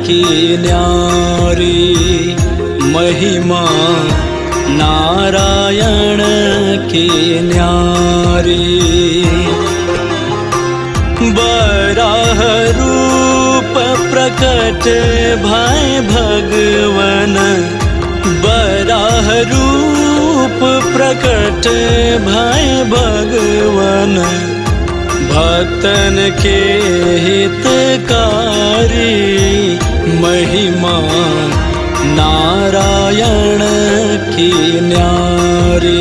की न्यारी, महिमा नारायण की न्यारी। बराह रूप प्रकट भय भगवन, बराह रूप प्रकट भय भगवन, भक्तन के हितकारी, महिमा नारायण की न्यारी।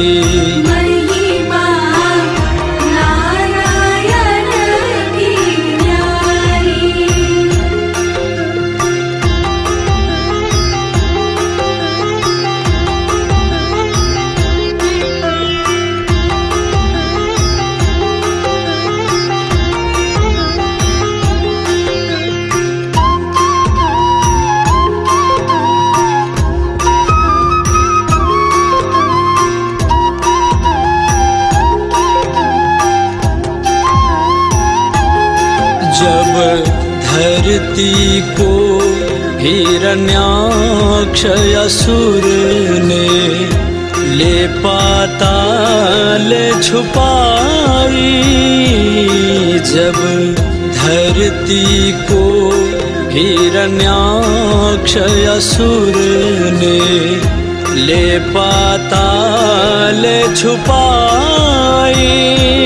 जब धरती को हिरण्याक्ष असुर ने ले पाताल छुपाई, जब धरती को हिरण्याक्ष असुर ने ले पाताल छुपाई,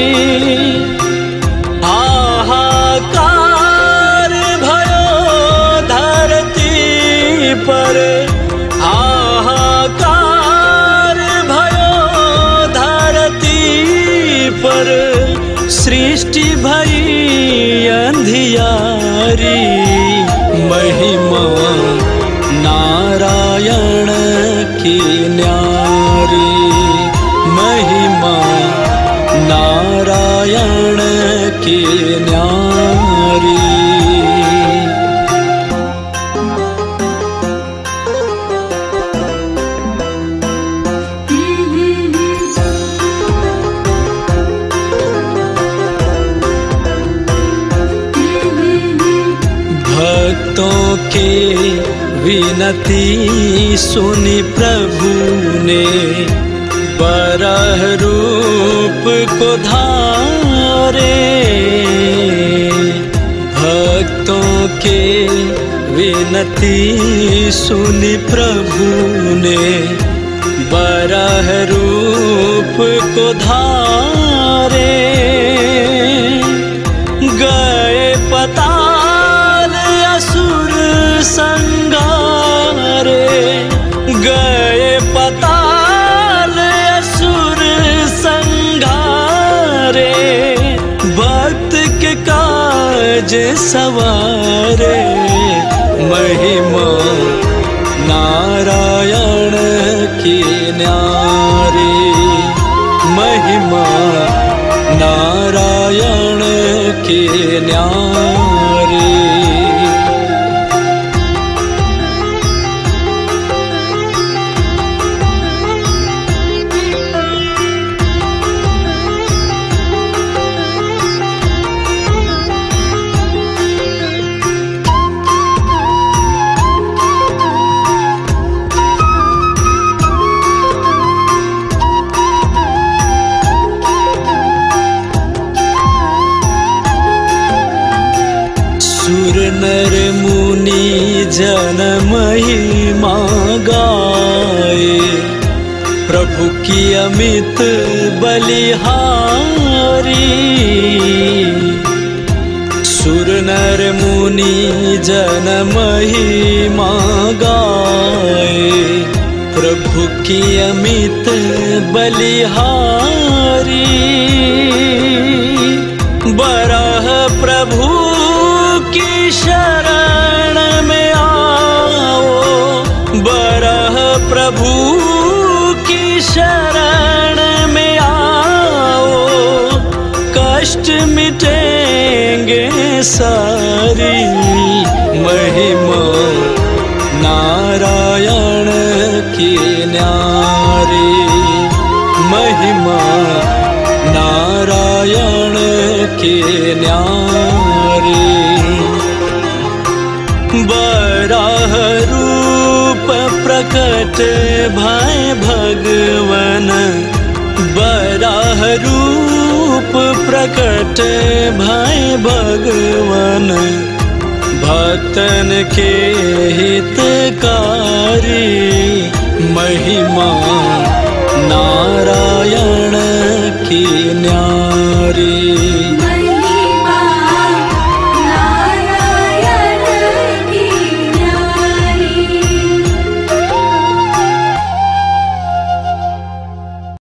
पर हाहाकार भयो धरती पर, सृष्टि भई अंधियारी, महिमा नारायण की न्यारी, महिमा नारायण की न्यारी। भक्तों के विनती सुनी प्रभु ने, बराह रूप को धारे, भक्तों के विनती सुनी प्रभु ने, बराह रूप को धारे, गए पता संगारे, गए पताल असुर संगारे, भक्त के काज सवारे, महिमा नारायण की न्यारी, महिमा नारायण की न्यारी। सुर नर मुनि जन महिमा गाए, प्रभु की अमित बलिहारी, सुर नर मुनि जन महिमा गाए, प्रभु की अमित बलिहारी, बराह प्रभु की शरण में आओ, बराह प्रभु की शरण में आओ, कष्ट मिटेंगे सारी, महिमा नारायण की न्यारी, महिमा नारायण की न्यारी। बराह प्रकट भय भगवन, बराह रूप प्रकट भय भगवन, भक्तन के हितकारी, महिमा नारायण की न्यारी।